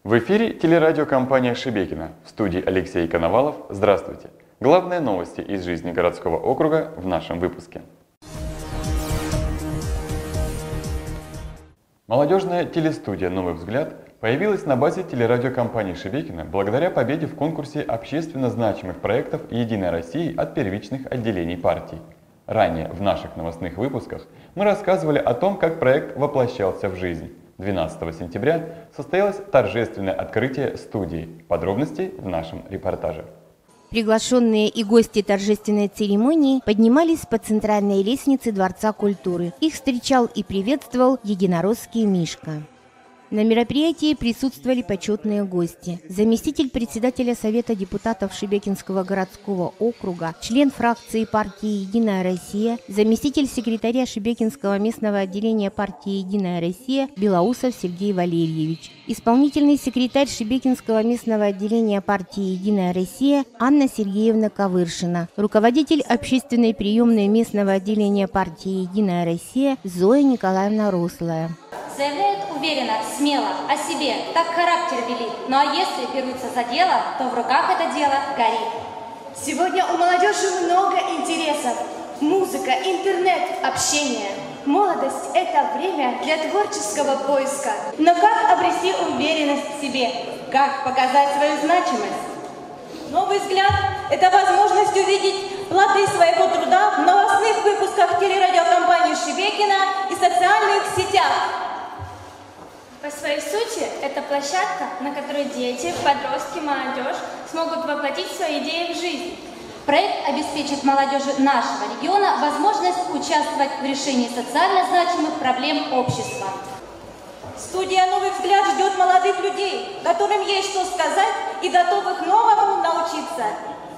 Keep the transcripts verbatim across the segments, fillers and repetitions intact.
В эфире телерадиокомпания «Шебекино». В студии Алексей Коновалов. Здравствуйте. Главные новости из жизни городского округа в нашем выпуске. Молодежная телестудия «Новый взгляд» появилась на базе телерадиокомпании «Шебекино» благодаря победе в конкурсе общественно значимых проектов «Единой России» от первичных отделений партий. Ранее в наших новостных выпусках мы рассказывали о том, как проект воплощался в жизнь. двенадцатого сентября состоялось торжественное открытие студии. Подробности в нашем репортаже. Приглашенные и гости торжественной церемонии поднимались по центральной лестнице Дворца культуры. Их встречал и приветствовал единоросский Мишка. На мероприятии присутствовали почетные гости. Заместитель председателя Совета депутатов Шебекинского городского округа, член фракции партии «Единая Россия», заместитель секретаря Шебекинского местного отделения партии «Единая Россия» Белоусов Сергей Валерьевич, исполнительный секретарь Шебекинского местного отделения партии «Единая Россия» Анна Сергеевна Ковыршина, руководитель общественной приемной местного отделения партии «Единая Россия» Зоя Николаевна Рослая. Заявляет уверенно, смело, о себе, так характер велит. Ну а если берутся за дело, то в руках это дело горит. Сегодня у молодежи много интересов. Музыка, интернет, общение. Молодость – это время для творческого поиска. Но как обрести уверенность в себе? Как показать свою значимость? Новый взгляд – это возможность увидеть плоды своего труда в новостных выпусках телерадиокомпании «Шебекино» и социальных сетях. По своей сути, это площадка, на которой дети, подростки, молодежь смогут воплотить свои идеи в жизнь. Проект обеспечит молодежи нашего региона возможность участвовать в решении социально значимых проблем общества. Студия «Новый взгляд» ждет молодых людей, которым есть что сказать и готовых новому научиться.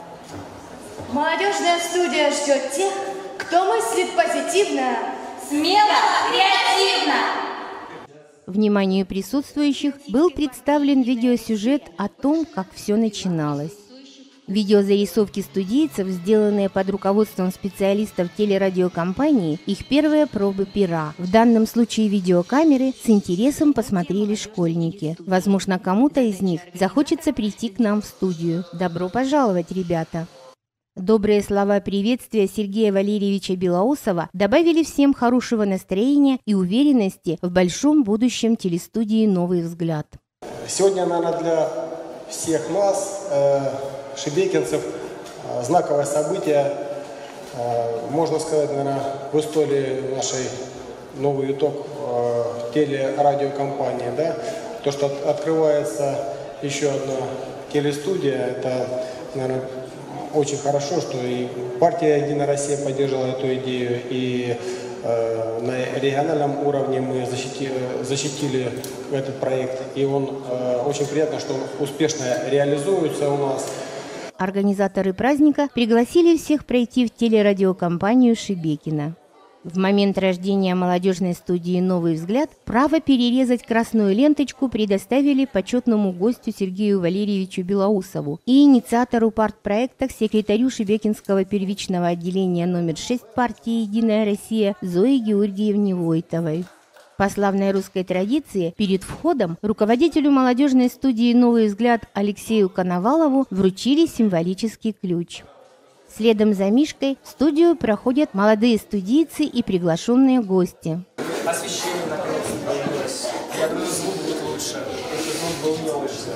Молодежная студия ждет тех, кто мыслит позитивно, смело, креативно. Вниманию присутствующих был представлен видеосюжет о том, как все начиналось. Видеозарисовки студийцев, сделанные под руководством специалистов телерадиокомпании, их первые пробы пера. В данном случае видеокамеры с интересом посмотрели школьники. Возможно, кому-то из них захочется прийти к нам в студию. Добро пожаловать, ребята! Добрые слова приветствия Сергея Валерьевича Белоусова добавили всем хорошего настроения и уверенности в большом будущем телестудии «Новый взгляд». Сегодня, наверное, для всех нас, э, шебекинцев, э, знаковое событие, э, можно сказать, наверное, в истории нашей новый итог э, телерадиокомпании. Да? То, что от, открывается еще одна телестудия, это, наверное, очень хорошо, что и партия «Единая Россия» поддержала эту идею, и э, на региональном уровне мы защитили, защитили этот проект, и он э, очень приятно, что он успешно реализуется у нас. Организаторы праздника пригласили всех пройти в телерадиокомпанию «Шебекино». В момент рождения молодежной студии «Новый взгляд» право перерезать красную ленточку предоставили почетному гостю Сергею Валерьевичу Белоусову и инициатору партпроекта, секретарю Шебекинского первичного отделения номер шесть партии «Единая Россия» Зое Георгиевне Войтовой. По славной русской традиции, перед входом руководителю молодежной студии «Новый взгляд» Алексею Коновалову вручили символический ключ. Следом за Мишкой в студию проходят молодые студийцы и приглашенные гости. Освещение наконец-то появилось. Я думаю, звук будет лучше. Если звук был не лучше.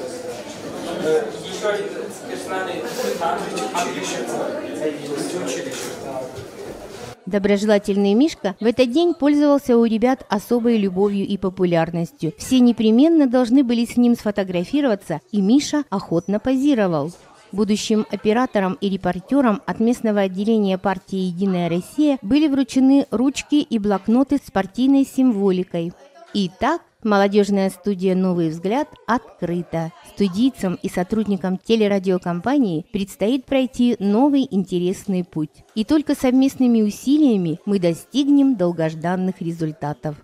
Еще один персональный училище. Доброжелательный Мишка в этот день пользовался у ребят особой любовью и популярностью. Все непременно должны были с ним сфотографироваться, и Миша охотно позировал. Будущим операторам и репортерам от местного отделения партии «Единая Россия» были вручены ручки и блокноты с партийной символикой. Итак, молодежная студия «Новый взгляд» открыта. Студийцам и сотрудникам телерадиокомпании предстоит пройти новый интересный путь. И только совместными усилиями мы достигнем долгожданных результатов.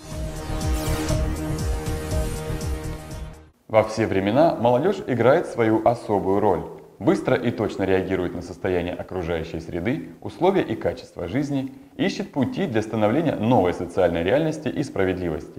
Во все времена молодежь играет свою особую роль. Быстро и точно реагирует на состояние окружающей среды, условия и качество жизни, ищет пути для становления новой социальной реальности и справедливости.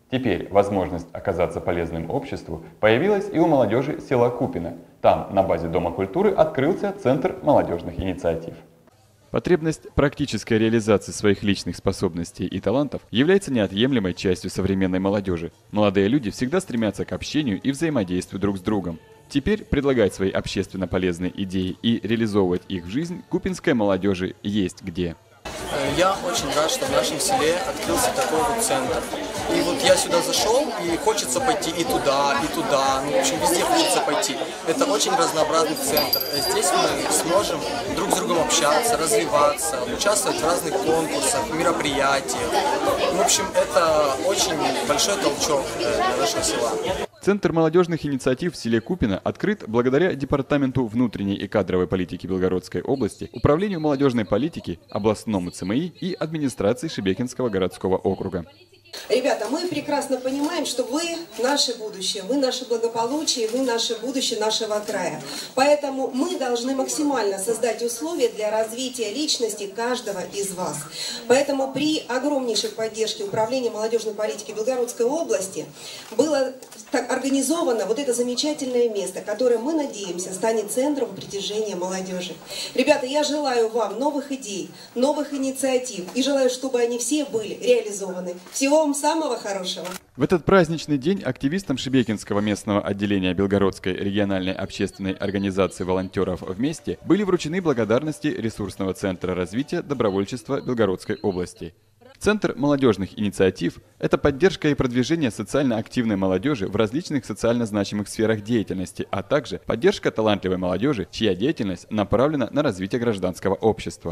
Теперь возможность оказаться полезным обществу появилась и у молодежи села Купино. Там, на базе Дома культуры, открылся Центр молодежных инициатив. Потребность практической реализации своих личных способностей и талантов является неотъемлемой частью современной молодежи. Молодые люди всегда стремятся к общению и взаимодействию друг с другом. Теперь предлагать свои общественно полезные идеи и реализовывать их в жизнь купинской молодежи есть где. Я очень рад, что в нашем селе открылся такой вот центр. И вот я сюда зашел, и хочется пойти и туда, и туда. Ну, в общем, везде хочется пойти. Это очень разнообразный центр. Здесь мы сможем друг с другом общаться, развиваться, участвовать в разных конкурсах, мероприятиях. В общем, это очень большой толчок для нашего села. Центр молодежных инициатив в селе Купино открыт благодаря Департаменту внутренней и кадровой политики Белгородской области, Управлению молодежной политики, областному ЦМИ и администрации Шебекинского городского округа. Ребята, мы прекрасно понимаем, что вы наше будущее, вы наше благополучие, вы наше будущее нашего края. Поэтому мы должны максимально создать условия для развития личности каждого из вас. Поэтому при огромнейшей поддержке Управления молодежной политики Белгородской области было так организовано вот это замечательное место, которое, мы надеемся, станет центром притяжения молодежи. Ребята, я желаю вам новых идей, новых инициатив и желаю, чтобы они все были реализованы. Всего вам самого хорошего. В этот праздничный день активистам Шебекинского местного отделения Белгородской региональной общественной организации волонтеров «Вместе» были вручены благодарности ресурсного центра развития добровольчества Белгородской области. Центр молодежных инициатив – это поддержка и продвижение социально активной молодежи в различных социально значимых сферах деятельности, а также поддержка талантливой молодежи, чья деятельность направлена на развитие гражданского общества.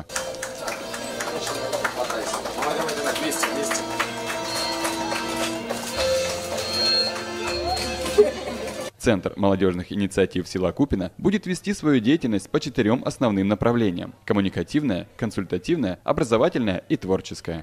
Центр молодежных инициатив села Купино будет вести свою деятельность по четырем основным направлениям – коммуникативная, консультативная, образовательная и творческая.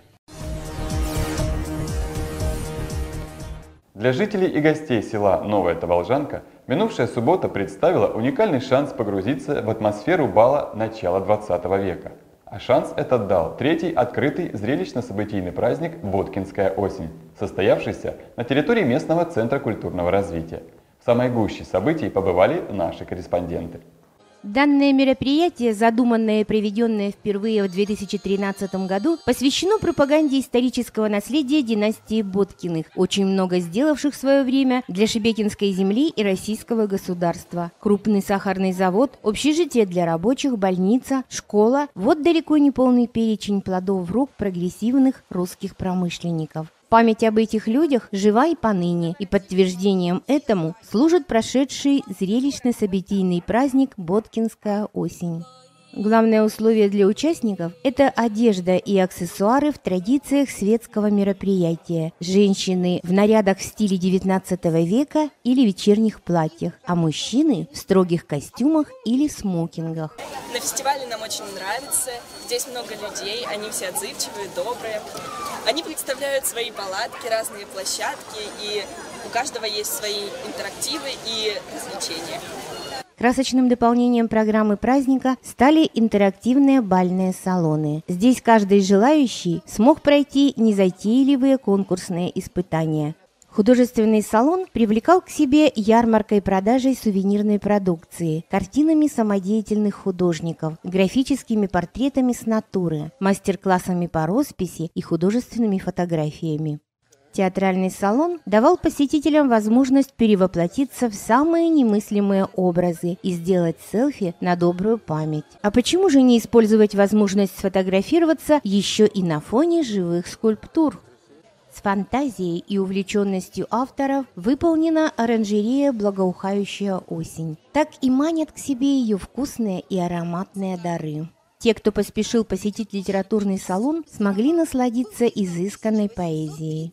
Для жителей и гостей села Новая Таволжанка минувшая суббота представила уникальный шанс погрузиться в атмосферу бала начала двадцатого века. А шанс этот дал третий открытый зрелищно-событийный праздник «Боткинская осень», состоявшийся на территории местного центра культурного развития. В самой гуще событий побывали наши корреспонденты. Данное мероприятие, задуманное и проведенное впервые в две тысячи тринадцатом году, посвящено пропаганде исторического наследия династии Боткиных, очень много сделавших в свое время для Шебекинской земли и российского государства. Крупный сахарный завод, общежитие для рабочих, больница, школа – вот далеко не полный перечень плодов рук прогрессивных русских промышленников. Память об этих людях жива и поныне, и подтверждением этому служит прошедший зрелищно-событийный праздник «Боткинская осень». Главное условие для участников – это одежда и аксессуары в традициях светского мероприятия. Женщины в нарядах в стиле девятнадцатого века или вечерних платьях, а мужчины в строгих костюмах или смокингах. На фестивале нам очень нравится, здесь много людей, они все отзывчивые, добрые. Они представляют свои палатки, разные площадки, и у каждого есть свои интерактивы и развлечения. Красочным дополнением программы праздника стали интерактивные бальные салоны. Здесь каждый желающий смог пройти незатейливые конкурсные испытания. Художественный салон привлекал к себе ярмаркой продажей сувенирной продукции, картинами самодеятельных художников, графическими портретами с натуры, мастер-классами по росписи и художественными фотографиями. Театральный салон давал посетителям возможность перевоплотиться в самые немыслимые образы и сделать селфи на добрую память. А почему же не использовать возможность сфотографироваться еще и на фоне живых скульптур? С фантазией и увлеченностью авторов выполнена оранжерея «Благоухающая осень». Так и манят к себе ее вкусные и ароматные дары. Те, кто поспешил посетить литературный салон, смогли насладиться изысканной поэзией.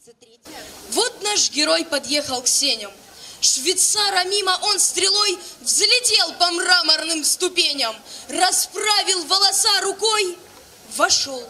Вот наш герой подъехал к сеням. Швейцара мимо он стрелой взлетел по мраморным ступеням, расправил волоса рукой, вошел.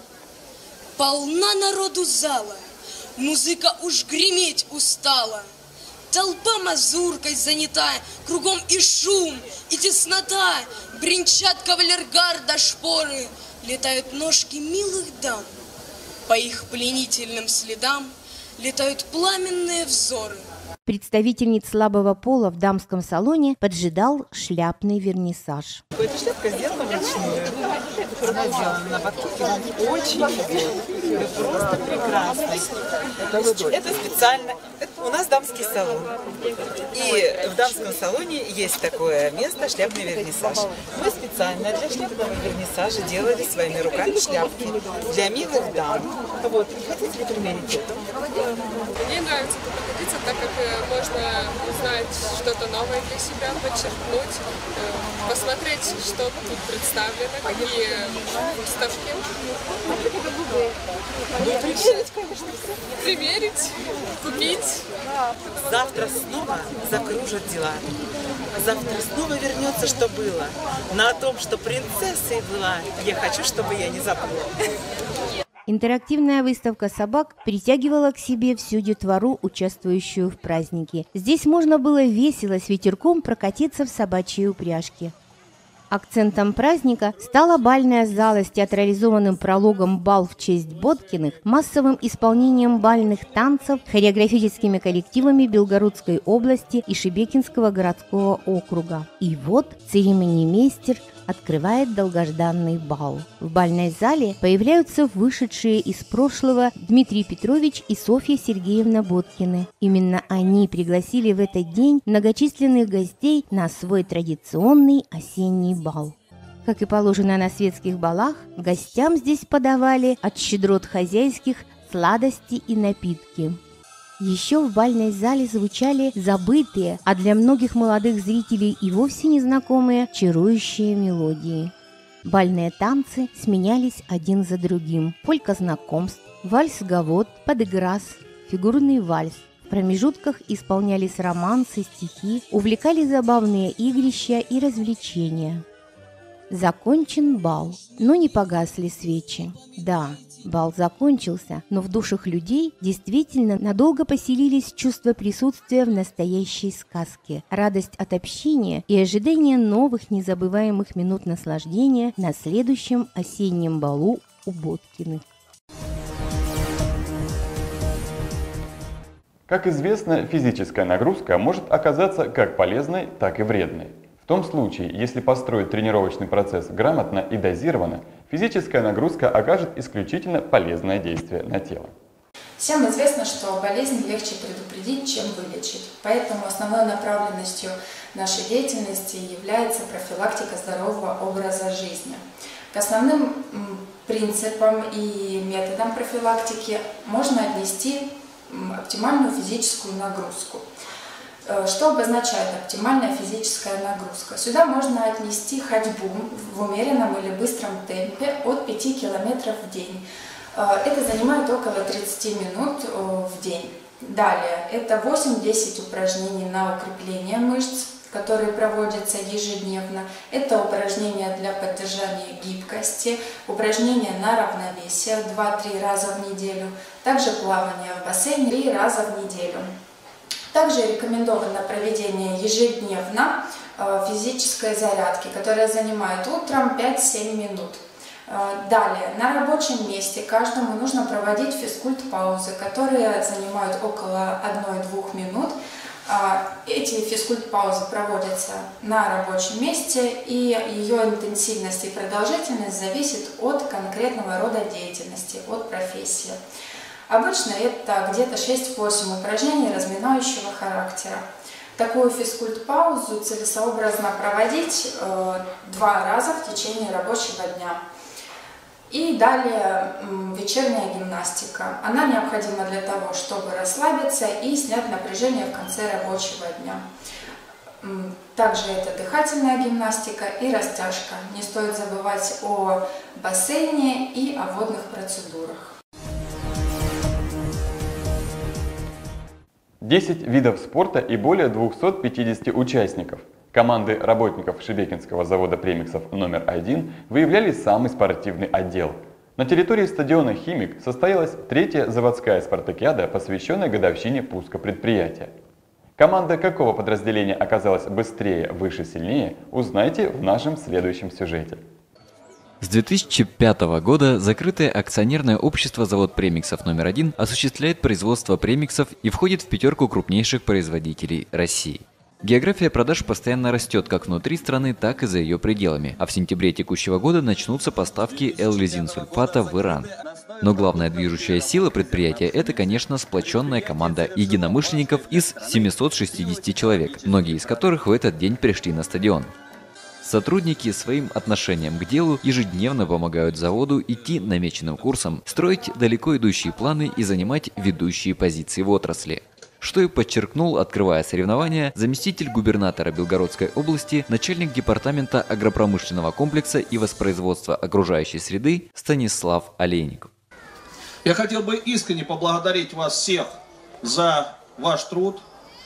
Полна народу зала, музыка уж греметь устала. Толпа мазуркой занята, кругом и шум, и теснота. Бренчат кавалергарда шпоры, летают ножки милых дам. По их пленительным следам летают пламенные взоры. Представительниц слабого пола в дамском салоне поджидал шляпный вернисаж. Эта шляпка сделана вручную. Она сделана на батуте. Вам очень идет. Просто прекрасно. Это специально. У нас дамский салон. И в дамском салоне есть такое место — шляпный вернисаж. Мы специально для шляпного вернисажа делали своими руками шляпки для милых дам. Вот. Хотите ли примерить это? Мне нравится тут находиться, так как можно узнать что-то новое для себя, подчеркнуть, посмотреть, что тут представлено, какие выставки. Примерить, конечно. Примерить, купить. Завтра снова закружат дела. Завтра снова вернется, что было. На том, что принцессой была, я хочу, чтобы я не забыла. Интерактивная выставка собак притягивала к себе всю детвору, участвующую в празднике. Здесь можно было весело с ветерком прокатиться в собачьей упряжке. Акцентом праздника стала бальная зала с театрализованным прологом «Бал в честь Боткиных», массовым исполнением бальных танцев, хореографическими коллективами Белгородской области и Шебекинского городского округа. И вот церемонимейстер открывает долгожданный бал. В бальной зале появляются вышедшие из прошлого Дмитрий Петрович и Софья Сергеевна Боткины. Именно они пригласили в этот день многочисленных гостей на свой традиционный осенний бал. Как и положено на светских балах, гостям здесь подавали от щедрот хозяйских сладости и напитки. Еще в бальной зале звучали забытые, а для многих молодых зрителей и вовсе незнакомые чарующие мелодии. Бальные танцы сменялись один за другим. Полька знакомств, вальс-гавот, подыграс, фигурный вальс. В промежутках исполнялись романсы, стихи, увлекали забавные игрища и развлечения. Закончен бал, но не погасли свечи. Да, бал закончился, но в душах людей действительно надолго поселились чувства присутствия в настоящей сказке, радость от общения и ожидание новых незабываемых минут наслаждения на следующем осеннем балу у Боткиных. Как известно, физическая нагрузка может оказаться как полезной, так и вредной. В том случае, если построить тренировочный процесс грамотно и дозированно, физическая нагрузка окажет исключительно полезное действие на тело. Всем известно, что болезнь легче предупредить, чем вылечить. Поэтому основной направленностью нашей деятельности является профилактика здорового образа жизни. К основным принципам и методам профилактики можно отнести оптимальную физическую нагрузку. Что обозначает оптимальная физическая нагрузка? Сюда можно отнести ходьбу в умеренном или быстром темпе от пяти километров в день. Это занимает около тридцати минут в день. Далее, это восемь-десять упражнений на укрепление мышц, которые проводятся ежедневно. Это упражнения для поддержания гибкости, упражнения на равновесие два-три раза в неделю, также плавание в бассейне три раза в неделю. Также рекомендовано проведение ежедневно физической зарядки, которая занимает утром пять-семь минут. Далее, на рабочем месте каждому нужно проводить физкульт-паузы, которые занимают около одной-двух минут. Эти физкульт-паузы проводятся на рабочем месте, и ее интенсивность и продолжительность зависит от конкретного рода деятельности, от профессии. Обычно это где-то шесть-восемь упражнений разминающего характера. Такую физкульт-паузу целесообразно проводить э, два раза в течение рабочего дня. И далее вечерняя гимнастика. Она необходима для того, чтобы расслабиться и снять напряжение в конце рабочего дня. Также это дыхательная гимнастика и растяжка. Не стоит забывать о бассейне и о водных процедурах. десять видов спорта и более двухсот пятидесяти участников. Команды работников Шебекинского завода премиксов номер один выявляли самый спортивный отдел. На территории стадиона «Химик» состоялась третья заводская спартакиада, посвященная годовщине пуска предприятия. Команда какого подразделения оказалась быстрее, выше, сильнее, узнайте в нашем следующем сюжете. С две тысячи пятого года закрытое акционерное общество «Завод премиксов номер один» осуществляет производство премиксов и входит в пятерку крупнейших производителей России. География продаж постоянно растет как внутри страны, так и за ее пределами, а в сентябре текущего года начнутся поставки Л-лизинсульфата в Иран. Но главная движущая сила предприятия – это, конечно, сплоченная команда единомышленников из семисот шестидесяти человек, многие из которых в этот день пришли на стадион. Сотрудники своим отношением к делу ежедневно помогают заводу идти намеченным курсом, строить далеко идущие планы и занимать ведущие позиции в отрасли. Что и подчеркнул, открывая соревнования, заместитель губернатора Белгородской области, начальник департамента агропромышленного комплекса и воспроизводства окружающей среды Станислав Олейников. Я хотел бы искренне поблагодарить вас всех за ваш труд,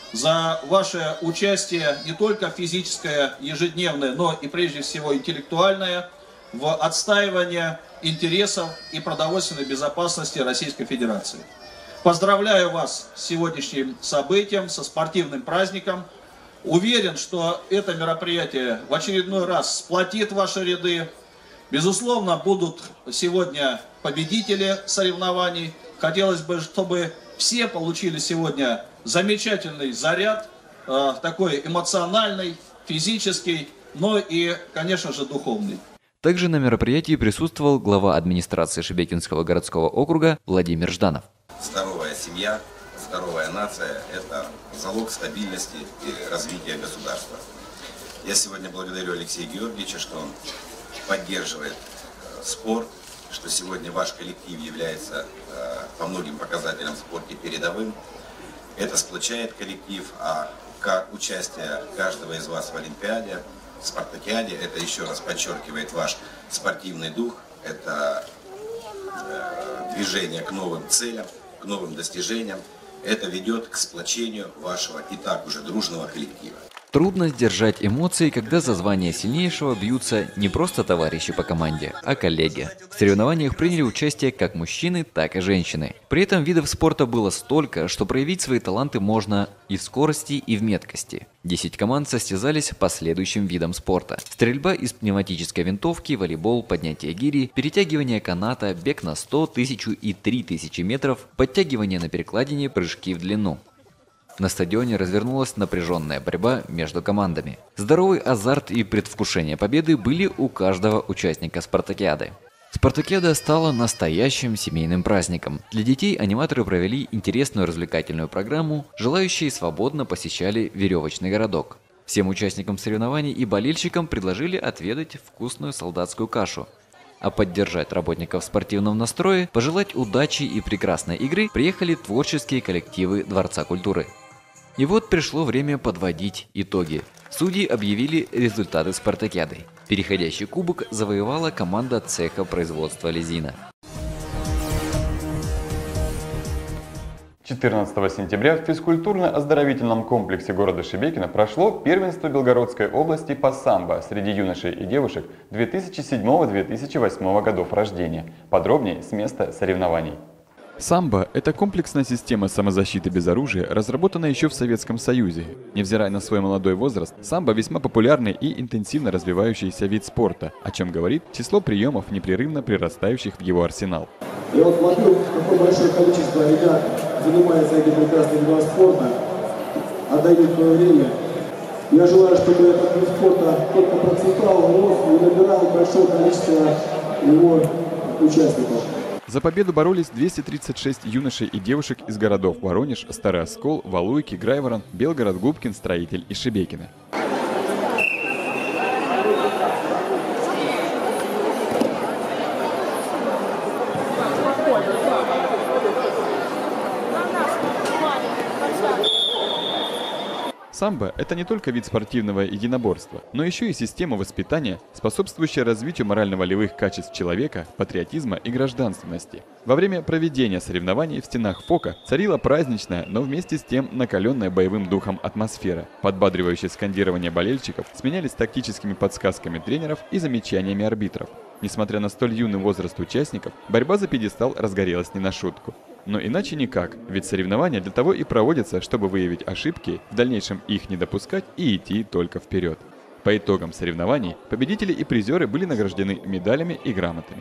за ваше участие не только физическое, ежедневное, но и прежде всего интеллектуальное в отстаивании интересов и продовольственной безопасности Российской Федерации. Поздравляю вас с сегодняшним событием, со спортивным праздником. Уверен, что это мероприятие в очередной раз сплотит ваши ряды. Безусловно, будут сегодня победители соревнований. Хотелось бы, чтобы все получили сегодня замечательный заряд, э, такой эмоциональный, физический, но и, конечно же, духовный. Также на мероприятии присутствовал глава администрации Шебекинского городского округа Владимир Жданов. Здоровая семья, здоровая нация – это залог стабильности и развития государства. Я сегодня благодарю Алексея Георгиевича, что он поддерживает спорт, что сегодня ваш коллектив является по многим показателям в спорте передовым. Это сплочает коллектив, а как участие каждого из вас в Олимпиаде, в Спартакиаде, это еще раз подчеркивает ваш спортивный дух, это движение к новым целям, к новым достижениям. Это ведет к сплочению вашего и так уже дружного коллектива. Трудно сдержать эмоции, когда за звание сильнейшего бьются не просто товарищи по команде, а коллеги. В соревнованиях приняли участие как мужчины, так и женщины. При этом видов спорта было столько, что проявить свои таланты можно и в скорости, и в меткости. Десять команд состязались по следующим видам спорта: стрельба из пневматической винтовки, волейбол, поднятие гири, перетягивание каната, бег на сто, тысячу и три тысячи метров, подтягивание на перекладине, прыжки в длину. На стадионе развернулась напряженная борьба между командами. Здоровый азарт и предвкушение победы были у каждого участника спартакиады. Спартакиада стала настоящим семейным праздником. Для детей аниматоры провели интересную развлекательную программу, желающие свободно посещали веревочный городок. Всем участникам соревнований и болельщикам предложили отведать вкусную солдатскую кашу. А поддержать работников в спортивном настрое, пожелать удачи и прекрасной игры приехали творческие коллективы Дворца культуры. И вот пришло время подводить итоги. Судьи объявили результаты спартакиады. Переходящий кубок завоевала команда цеха производства лизина. четырнадцатого сентября в физкультурно-оздоровительном комплексе города Шебекино прошло первенство Белгородской области по самбо среди юношей и девушек две тысячи седьмого — две тысячи восьмого годов рождения. Подробнее с места соревнований. Самбо – это комплексная система самозащиты без оружия, разработанная еще в Советском Союзе. Невзирая на свой молодой возраст, самбо весьма популярный и интенсивно развивающийся вид спорта, о чем говорит число приемов, непрерывно прирастающих в его арсенал. Я вот смотрю, какое большое количество ребят занимается этим прекрасным видом спорта, отдают свое время. Я желаю, чтобы этот вид спорта только процветал, рос и набирал большое количество его участников. За победу боролись двести тридцать шесть юношей и девушек из городов Воронеж, Старый Оскол, Валуйки, Грайворон, Белгород, Губкин, Строитель и Шебекино. Самбо – это не только вид спортивного единоборства, но еще и система воспитания, способствующая развитию морально-волевых качеств человека, патриотизма и гражданственности. Во время проведения соревнований в стенах ФОКа царила праздничная, но вместе с тем накаленная боевым духом атмосфера. Подбадривающие скандирования болельщиков сменялись тактическими подсказками тренеров и замечаниями арбитров. Несмотря на столь юный возраст участников, борьба за пьедестал разгорелась не на шутку. Но иначе никак, ведь соревнования для того и проводятся, чтобы выявить ошибки, в дальнейшем их не допускать и идти только вперед. По итогам соревнований победители и призеры были награждены медалями и грамотами.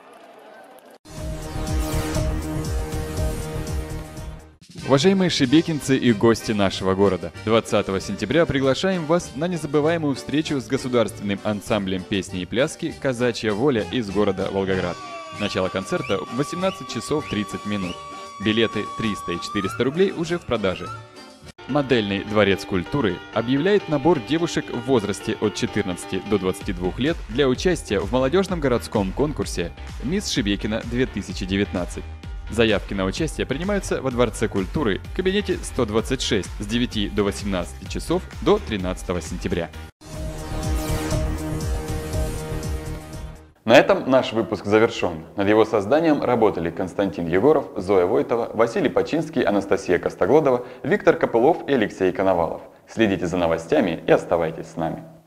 Уважаемые шебекинцы и гости нашего города, двадцатого сентября приглашаем вас на незабываемую встречу с государственным ансамблем песни и пляски «Казачья воля» из города Волгоград. Начало концерта в восемнадцать часов тридцать минут. Билеты триста и четыреста рублей уже в продаже. Модельный дворец культуры объявляет набор девушек в возрасте от четырнадцати до двадцати двух лет для участия в молодежном городском конкурсе «Мисс Шебекино две тысячи девятнадцать». Заявки на участие принимаются во Дворце культуры в кабинете сто двадцать шесть с девяти до восемнадцати часов до тринадцатого сентября. На этом наш выпуск завершен. Над его созданием работали Константин Егоров, Зоя Войтова, Василий Починский, Анастасия Костоглодова, Виктор Копылов и Алексей Коновалов. Следите за новостями и оставайтесь с нами.